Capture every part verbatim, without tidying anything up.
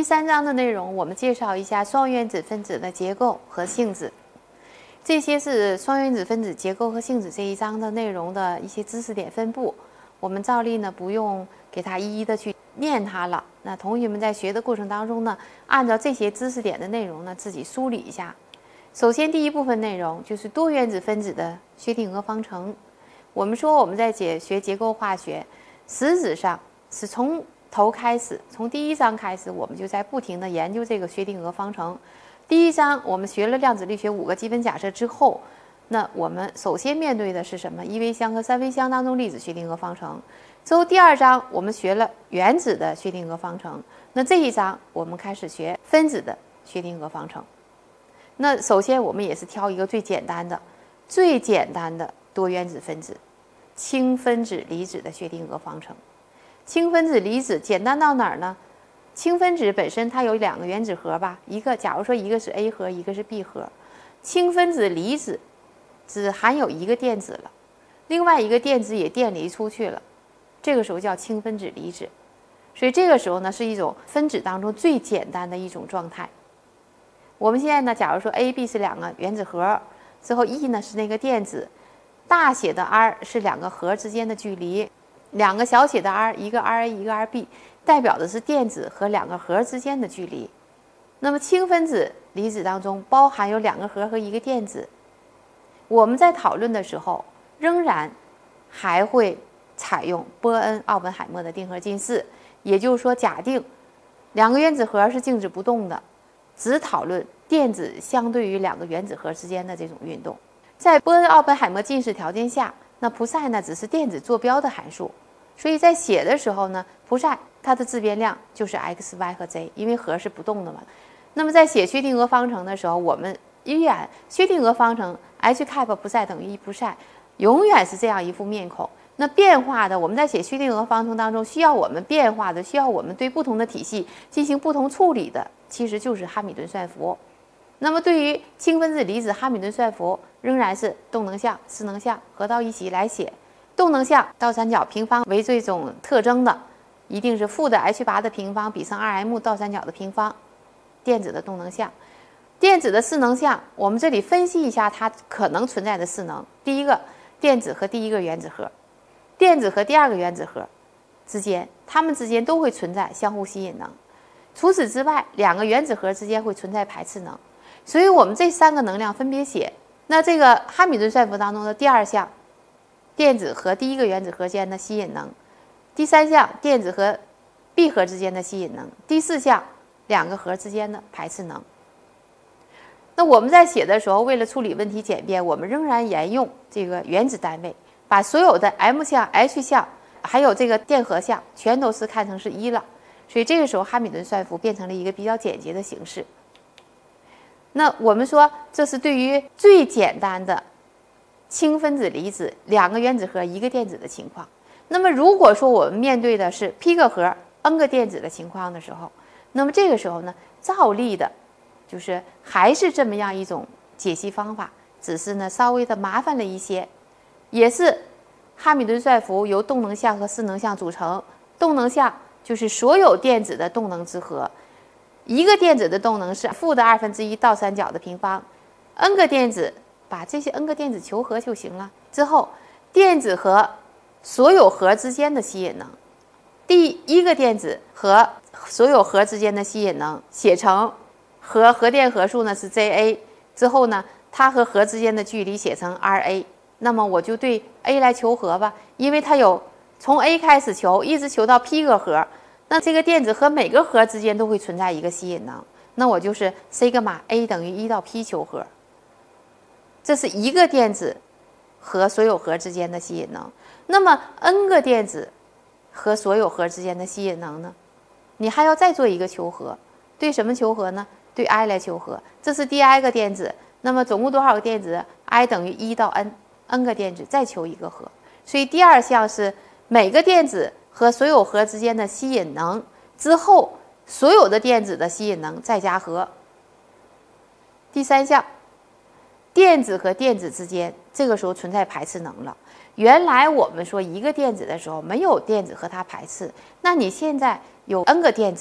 第三章的内容，我们介绍一下双原子分子的结构和性质。这些是双原子分子结构和性质这一章的内容的一些知识点分布。我们照例呢不用给它一一的去念它了。那同学们在学的过程当中呢，按照这些知识点的内容呢，自己梳理一下。首先，第一部分内容就是多原子分子的薛定谔方程。我们说我们在解学结构化学，实质上是从头开始，从第一章开始，我们就在不停地研究这个薛定谔方程。第一章我们学了量子力学五个基本假设之后，那我们首先面对的是什么？一维箱和三维箱当中粒子薛定谔方程。之后第二章我们学了原子的薛定谔方程。那这一章我们开始学分子的薛定谔方程。那首先我们也是挑一个最简单的、最简单的多原子分子氢分子离子的薛定谔方程。氢分子离子简单到哪儿呢？氢分子本身它有两个原子核吧，一个假如说一个是 A 核，一个是 B 核。氢分子离子只含有一个电子了，另外一个电子也电离出去了，这个时候叫氢分子离子。所以这个时候呢，是一种分子当中最简单的一种状态。我们现在呢，假如说 A、B 是两个原子核，之后 E 呢是那个电子，大写的 R 是两个核之间的距离。两个小写的 r， 一个 R A， 一个 R B， 代表的是电子和两个核之间的距离。那么氢分子离子当中包含有两个核和一个电子。我们在讨论的时候，仍然还会采用波恩·奥本海默的定核近似，也就是说，假定两个原子核是静止不动的，只讨论电子相对于两个原子核之间的这种运动。在波恩·奥本海默近似条件下，那普赛呢只是电子坐标的函数。所以在写的时候呢，普赛它的自变量就是 x、y 和 z， 因为核是不动的嘛。那么在写薛定谔方程的时候，我们依然薛定谔方程 h cap 普赛等于一普赛，永远是这样一副面孔。那变化的，我们在写薛定谔方程当中，需要我们变化的，需要我们对不同的体系进行不同处理的，其实就是哈米顿算符。那么对于氢分子离子，哈米顿算符仍然是动能项、势能项合到一起来写。动能项倒三角平方为这种特征的，一定是负的 h 八的平方比上 二 m 倒三角的平方。电子的动能项，电子的势能项，我们这里分析一下它可能存在的势能。第一个，电子和第一个原子核，电子和第二个原子核之间，它们之间都会存在相互吸引能。除此之外，两个原子核之间会存在排斥能。所以我们这三个能量分别写。那这个哈米顿算符当中的第二项，电子和第一个原子核间的吸引能；第三项，电子和 B 核之间的吸引能；第四项，两个核之间的排斥能。那我们在写的时候，为了处理问题简便，我们仍然沿用这个原子单位，把所有的 M 项、H 项，还有这个电荷项，全都是看成是一了。所以这个时候，哈米顿算符变成了一个比较简洁的形式。那我们说，这是对于最简单的氢分子离子，两个原子核一个电子的情况。那么如果说我们面对的是 P 个核 N 个电子的情况的时候，那么这个时候呢，照例的就是还是这么样一种解析方法，只是呢稍微的麻烦了一些。也是哈米顿算符由动能项和势能项组成，动能项就是所有电子的动能之和，一个电子的动能是负的二分之一倒三角的平方 ，n 个电子。把这些 n 个电子求和就行了。之后，电子和所有核之间的吸引能，第一个电子和所有核之间的吸引能写成核核电核数呢是 J A， 之后呢，它和核之间的距离写成 R A。那么我就对 A 来求和吧，因为它有从 A 开始求，一直求到 P 个核，那这个电子和每个核之间都会存在一个吸引能，那我就是 sigma A 等于一到 P 求和。这是一个电子和所有核之间的吸引能。那么 n 个电子和所有核之间的吸引能呢？你还要再做一个求和，对什么求和呢？对 I 来求和。这是第 I 个电子，那么总共多少个电子 ？I 等于一到 n，n 个电子再求一个和。所以第二项是每个电子和所有核之间的吸引能之后，所有的电子的吸引能再加和。第三项。电子和电子之间，这个时候存在排斥能了。原来我们说一个电子的时候，没有电子和它排斥，那你现在有 n 个电子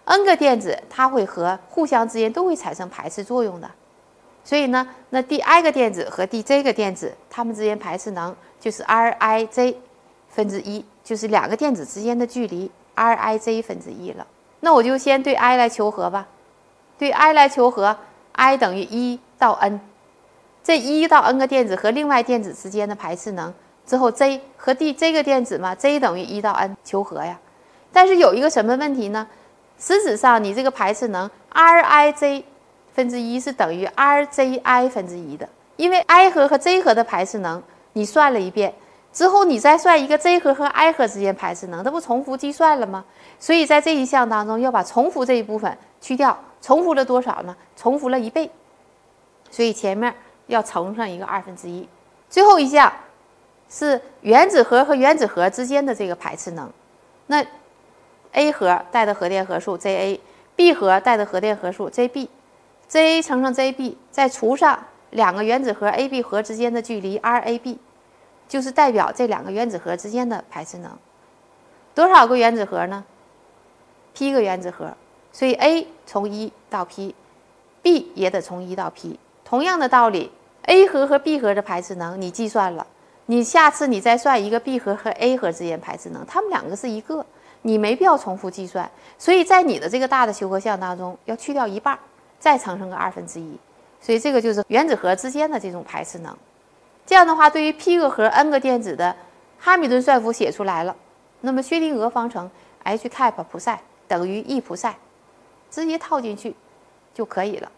n 个电子它会和互相之间都会产生排斥作用的。所以呢，那第 i 个电子和第 j 个电子，它们之间排斥能就是 rij 分之一，就是两个电子之间的距离 rij 分之一了。那我就先对 i 来求和吧。对 i 来求和 ，i 等于一到 n， 这一到 n 个电子和另外电子之间的排斥能之后 j 和第 j 个电子嘛 ，j 等于一到 n 求和呀。但是有一个什么问题呢？实质上你这个排斥能 rij 分之一是等于 rji 分之一的，因为 i 核和 j 核的排斥能你算了一遍之后，你再算一个 j 核和 i 核之间排斥能，这不重复计算了吗？所以在这一项当中要把重复这一部分去掉，重复了多少呢？重复了一倍，所以前面要乘上一个二分之一。最后一项是原子核和原子核之间的这个排斥能，那 A 核带的核电荷数 Za，B 核带的核电荷数 Jb，Za 乘上 Jb， 再除上两个原子核 A、B 核之间的距离 Rab， 就是代表这两个原子核之间的排斥能。多少个原子核呢 ？P 个原子核，所以 A 从一到 P，B 也得从一到 P。同样的道理 ，A 核和 B 核的排斥能你计算了，你下次你再算一个 B 核和 A 核之间排斥能，它们两个是一个。你没必要重复计算，所以在你的这个大的求和项当中，要去掉一半，再乘上个二分之一，所以这个就是原子核之间的这种排斥能。这样的话，对于 P 个核 n 个电子的哈密顿算符写出来了，那么薛定谔方程 h cap 普赛等于 e 普赛，直接套进去就可以了。